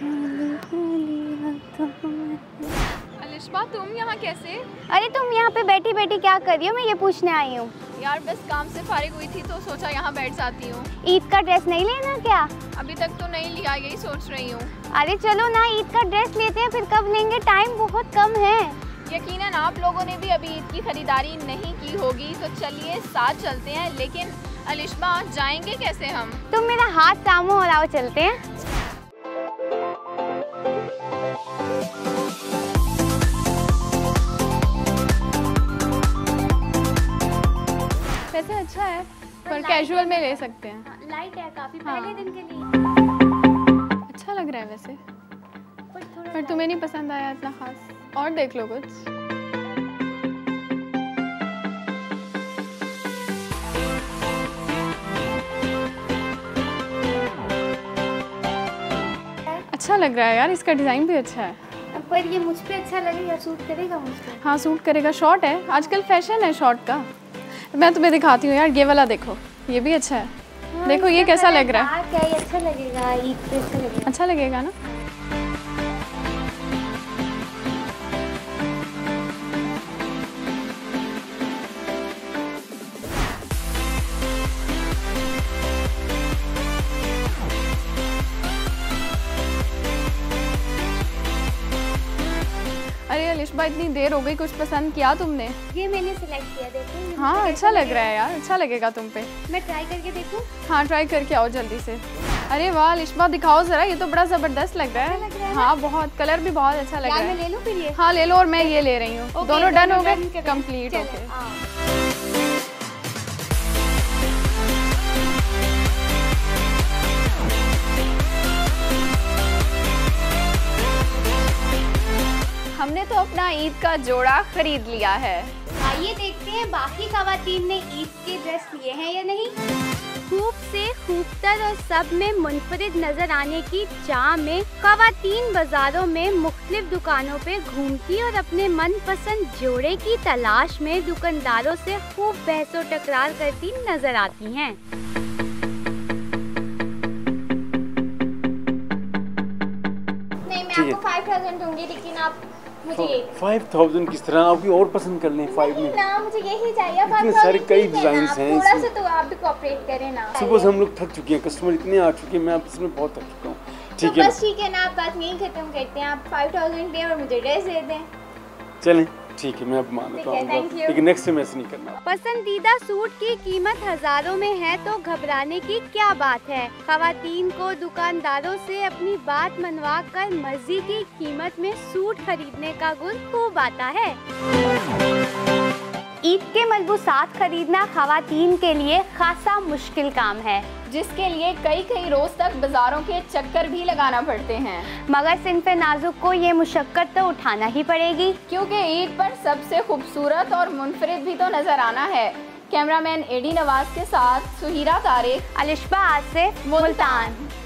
अलिशबा, तुम यहाँ कैसे? अरे तुम यहाँ पे बैठी बैठी क्या कर रही हो? मैं ये पूछने आई हूँ। यार बस काम से फारिग हुई थी तो सोचा यहाँ बैठ जाती हूँ। ईद का ड्रेस नहीं लेना क्या? अभी तक तो नहीं लिया, यही सोच रही हूँ। अरे चलो ना, ईद का ड्रेस लेते हैं, फिर कब लेंगे, टाइम बहुत कम है। यकीनन आप लोगों ने भी अभी ईद की खरीदारी नहीं की होगी, तो चलिए साथ चलते हैं। लेकिन अलिशबा, जाएंगे कैसे हम? तुम मेरा हाथ थामो और आओ चलते हैं। वैसे अच्छा है, पर कैजुअल में ले सकते हैं। लाइट है काफी, हाँ। पहले दिन के लिए अच्छा लग रहा है वैसे, पर तुम्हें नहीं पसंद आया इतना खास? और देख लो कुछ। अच्छा लग रहा है यार, इसका डिज़ाइन भी अच्छा है। पर ये मुझ पे अच्छा लगेगा, सूट करेगा मुझ पे? हाँ सूट करेगा, शॉर्ट है, आजकल फैशन है शॉर्ट का। मैं तुम्हें दिखाती हूँ यार, ये वाला देखो, ये भी अच्छा है। हाँ, देखो ये कैसा लग रहा है? क्या ये अच्छा लगेगा, ईद पे अच्छा लगेगा। अच्छा लगेगा ना? अरे अलिशबा, इतनी देर हो गई, कुछ पसंद किया तुमने? ये मैंने सिलेक्ट किया, देखो। हाँ अच्छा लग रहा है यार, अच्छा लगेगा तुम पे। मैं ट्राई करके देखूं? हाँ ट्राई करके आओ जल्दी से। अरे वाह अलिशबा, दिखाओ जरा, ये तो बड़ा जबरदस्त लग रहा है। अच्छा लग रहा है हाँ बहुत, कलर भी बहुत अच्छा लग रहा मैं है। ले लूं फिर ये? हाँ ले लो, और मैं ये ले रही हूँ। Okay, दोनों डन हो गए, चलो, कंप्लीट हो चलो, गए। हाँ। हमने तो अपना ईद का जोड़ा खरीद लिया है। आइए देखते हैं बाकी खवातीन ने ईद के ड्रेस लिए हैं या नहीं। खूब से खूबतर और सब में मुनफरिद नजर आने की चाह में खवातीन बाजारों में मुख्तलिफ दुकानों पे घूमती और अपने मनपसंद जोड़े की तलाश में दुकानदारों से खूब बहसो टकरार करती नजर आती हैं। नहीं, मैं आपको 5000 दूंगी, लेकिन आप मुझे 5000 किस तरह? आप और पसंद कर लें 5 में। ना, मुझे यही चाहिए। इतने सारे कई डिजाइन हैं थोड़ा इसमें। सा तो आप भी कोऑपरेट करें ना। सुबह से हम लोग थक चुके हैं, कस्टमर इतने आ चुके हैं, मैं आप इसमें बहुत थक चुका हूँ। ठीक है बस ठीक है ना, आप बात नहीं खत्म करते हैं, आप 5000 दें और मुझे ड्रेस दे दें। चलें, ठीक है, मैं अब मान लेता ठीक है, thank हूँ, you। लेकिन नेक्स्ट टाइम ऐसे नहीं करना। पसंदीदा सूट की कीमत हजारों में है तो घबराने की क्या बात है। खवातीन को दुकानदारों से अपनी बात मनवा कर मर्जी की कीमत में सूट खरीदने का गुण खूब आता है। ईद के मलबूसात खरीदना खवातीन के लिए खासा मुश्किल काम है, जिसके लिए कई रोज तक बाजारों के चक्कर भी लगाना पड़ते हैं। मगर सिन्फ़े नाजुक को ये मुशक्कत तो उठाना ही पड़ेगी, क्योंकि ईद पर सबसे खूबसूरत और मुनफरिद भी तो नजर आना है। कैमरामैन एडी नवाज के साथ सुहीरा तारिक, अलिशबा आसिफ, मुल्तान।